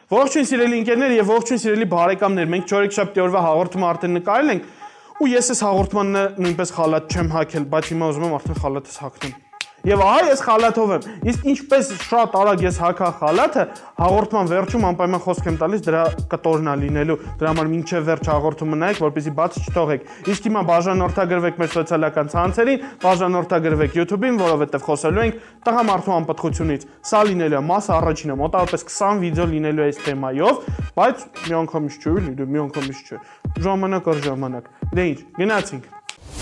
Ողջույն սիրելի ընկերներ եւ ողջույն սիրելի բարեկամներ, մենք 4-7 օրվա հաղորդումը արդեն նկարել ենք ու ես այս հաղորդմանը նույնպես խալաթ չեմ հագել, բայց հիմա ուզում եմ արդեն խալաթս հագնեմ։ Եվ ահա ես խալաթով եմ։ Իսկ ինչպես շատ արագ ես հագա խալաթը, հաղորդման վերջում անպայման խոսք եմ տալիս դրա կտորնա լինելու, դրա համար մինչև վերջ հաղորդումը նայեք, որպեսզի բաց չթողեք։ Իսկ հիմա բաժանորդագրվեք մեր սոցիալական ցանցերին, բաժանորդագրվեք YouTube-ին, որովհետև խոսելու ենք տղամարդու անպտղությունից։ Սա լինելու է մասը առաջինը, մոտավորապես 20 վիդեո լինելու է այս թեմայով, բայց մի անգամից չէ, լինելու մի անգամից չէ։ Ժամանակ առ ժամանակ։ Դե ինչ, գնացինք։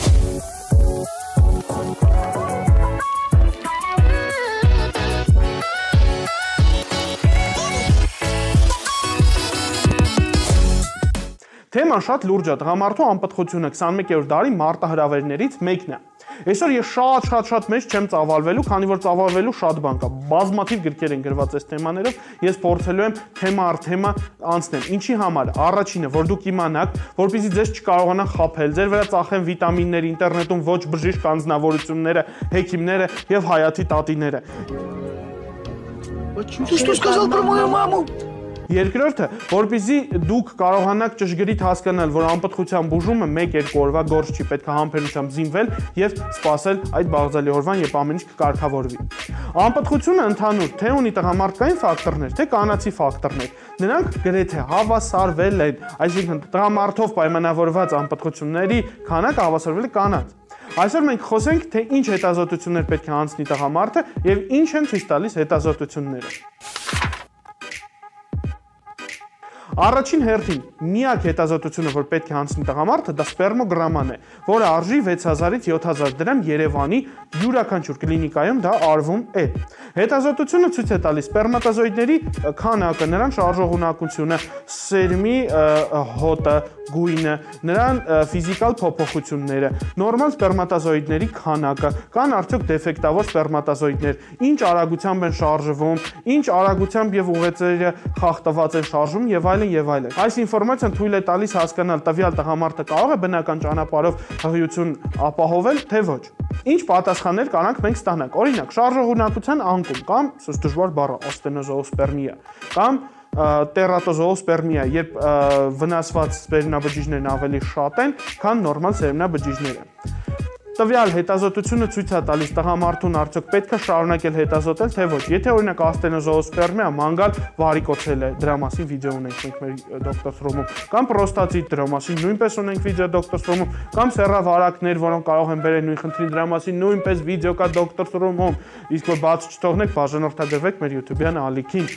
Թեման շատ լուրջ է, տղամարդու անպտղությունը 21-րդ դարի մարտահրավերներից մեկն է։ Այսօր ես շատ մեծ չեմ ծավալվելու, քանի որ ծավալվելու շատ բան կա։ Բազմաթիվ գրքեր են գրված այս թեմաներով, ես փորձելու եմ թեմա առ թեմա անցնել։ Ինչի համար։ Առաջինը, որ դուք իմանաք, որպեսզի ձեզ չկարողանան խաբել, ձեր վրա ծախեն վիտամիններ, ինտերնետում ոչ բժիշկ անձնավորությունները, հեքիմները եւ հայաթի տատիները։ Ты что сказал про мою маму? Երկրորդը, որպեսզի դուք կարողանաք ճշգրիտ հասկանալ, որ անպտղության բուժումը 1-2 օրվա գործ չի, պետք է համբերությամբ զինվել եւ սպասել այդ բաղձալի օրվան, երբ ամեն ինչ կկարգավորվի։ Անպտղությունը ընդհանուր թե ունի տղամարդկային ֆակտորներ, թե կանացի ֆակտորներ, նրանք գրեթե հավասարվել են, այսինքն տղամարդով պայմանավորված անպտղությունների քանակը հավասարվել է կանանց։ Այսօր մենք խոսենք, թե ինչ հետազոտություններ պետք է անցնի տղամարդը եւ ինչ են ցույց տալիս հետազոտությունները։ Առաջին հերթին միակ հետազոտությունը, որ պետք է անցնի տղամարդը, դա սպերմոգրաման է, որը արժի 6000-ից 7000 դրամ Երևանի յուրաքանչյուր կլինիկայում դա արվում է։ Հետազոտությունը ցույց է տալիս սպերմատոզոիդների քանակը, նրանց շարժողունակությունը, սերմի հոտը, գույնը, նրան ֆիզիկալ փոփոխությունները, նորմալ սպերմատոզոիդների քանակը, կան արդյոք դեֆեկտավոր սպերմատոզոիդներ, ինչ արագությամբ են շարժվում, ինչ արագությամբ եւ ուղեծրերը խախտված են շարժվում եւ այլն եւ այլն։ Այս ինֆորմացիան թույլ է տալիս հասկանալ տվյալ տղամարդը կարող է բնական ճանապարհով հղիություն ապահովել, թե ոչ։ Ինչ պատասխաններ կարանք մենք ստանանք։ Օրինակ, շարժողունակության անկում կամ սուս դժվար բառը օստենոզոոսպերմիա կամ տերատոզոոսպերմիա, երբ վնասված սպերմնաբջիջներն ավելի շատ են, քան նորմալ սերմնաբջիջները։ Տվյալ հետազոտությունը ցույց է տալիս տղամարդուն արդյոք պետք է շարունակել հետազոտել, թե ոչ։ Եթե օրինակ աստենոզոոսպերմիա, մանգալ վարիկոցել է, դրա մասին վիդեո ունենք մենք մեր դոկտոր Սրոմում, կամ պրոստատիտ, դրա մասին նույնպես ունենք վիդեո դոկտոր Սրոմում, կամ սեռավարակներ, որոնք կարող են բերել նույն խնդրին, դրա մասին նույնպես վիդեո կա դոկտոր Սրոմում։ Իսկ որ բաց չթողնեք, բաժանորդագրվեք մեր YouTube-յան ալիքին։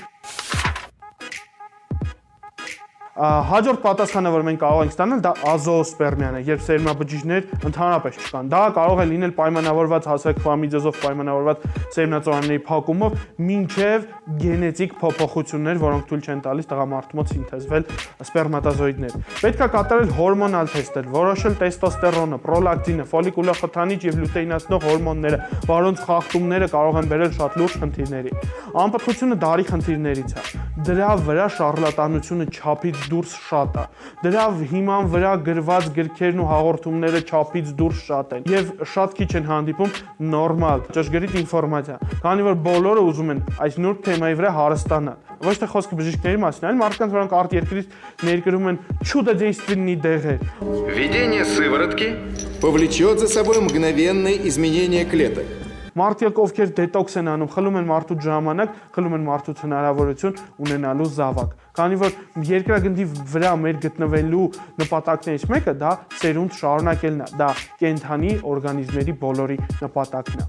Հաջորդ պատասխանը, որ մենք կարող ենք ստանալ, դա ազոոսպերմիան է, երբ սերմնաբջիջներ ընդհանրապես չկան։ Դա կարող է լինել պայմանավորված հասարակ ֆամիդիոզով պայմանավորված սերմնածորանների փակումով, մինչև գենետիկ փոփոխություններ, որոնք թույլ չեն տալիս տղամարդու մոտ սինթեզվել սպերմատոզոիդներ։ Պետք է կատարել հորմոնալ թեստեր, որոշել տեստոստերոնը, պրոլակտինը, ֆոլիկուլոխթանիչ եւ լյուտեինացնող հորմոնները, որոնց խախտումները կարող են բերել շատ լուրջ խնդիրների։ Անպտղությունը դարի խնդիրներից է։ Դրա վրա շարլատանությունը չափից դուրս շատ է։ Դրա հիման վրա գրված գրքերն ու հաղորդումները չափից դուրս շատ են եւ շատ քիչ են հանդիպում նորմալ ճշգրիտ ինֆորմացիա, քանի որ բոլորը уզում են այս նուրբ թեմայի վրա հարստանալ։ Ոչ թե խոսքը բժիշկների մասին, այլ մարդկանց, որոնք արտերկրից ներկրում են чудодейственные դեղեր։ Введение сыворотки повлечет за собой мгновенное изменение клеток. Մարդիկ, ովքեր դետոքս են անում, խլում են մարդուց ժամանակ, խլում են մարդուց հնարավորություն ունենալու զավակ։ Քանի որ երկրագնդի վրա մեր գտնվելու նպատակներից մեկը դա սերունդ շարունակելն է, դա կենդանի օրգանիզմների բոլորի նպատակն է։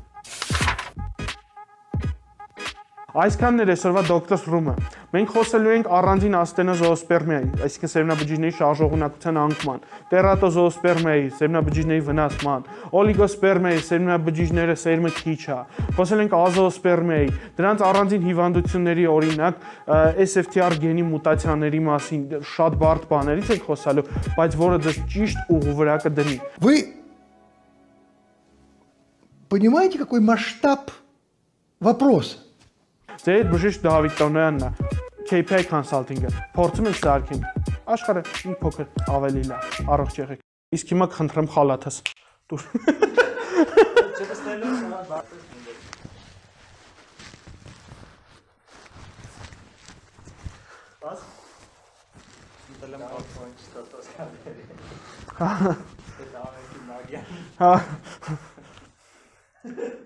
Այսքանն էր այսօրվա դոկտոր Սրոմը։ Մենք խոսելու ենք առանձին աստենոզոոսպերմիայի, այսինքն սերմնաբջիջների շարժողունակության անկման, տերատոզոոսպերմիայի, սերմնաբջիջների վնասման, օլիգոսպերմիայի, սերմնաբջիջները սերմը քիչ է։ Խոսել ենք ազոոսպերմիայի, դրանց առանձին հիվանդությունների, օրինակ SFTR գենի մուտացիաների մասին շատ բարդ բաներից ենք խոսալու, բայց որը ձեզ ճիշտ ուղու վրա կդնի։ Вы понимаете, какой масштаб вопроса? Ձեր բժիշկ Դավիթ Տոնոյանն է, KPI Consulting-ը, փորձում ենք սարքենք, աշխարհը մի փոքր ավելի լավ, առողջ եղեք։ Իսկ հիմա կխնդրեմ խալաթս։ Դուր։ Հա